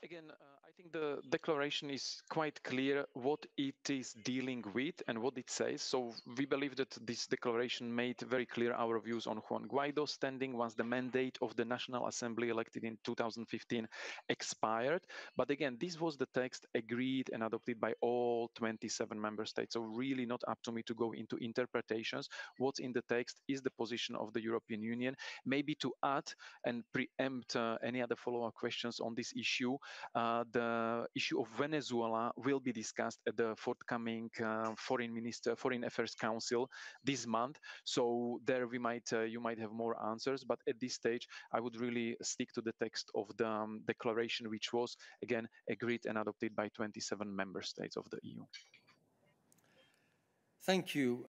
Again, I think the declaration is quite clear what it is dealing with and what it says. So we believe that this declaration made very clear our views on Juan Guaido standing once the mandate of the National Assembly elected in 2015 expired. But again, this was the text agreed and adopted by all 27 member states. So really not up to me to go into interpretations. What's in the text is the position of the European Union. Maybe to add and preempt any other follow-up questions on this issue, the issue of Venezuela will be discussed at the forthcoming Foreign Affairs Council this month. So there you might have more answers. But at this stage, I would really stick to the text of the declaration, which was again agreed and adopted by 27 member states of the EU. Thank you.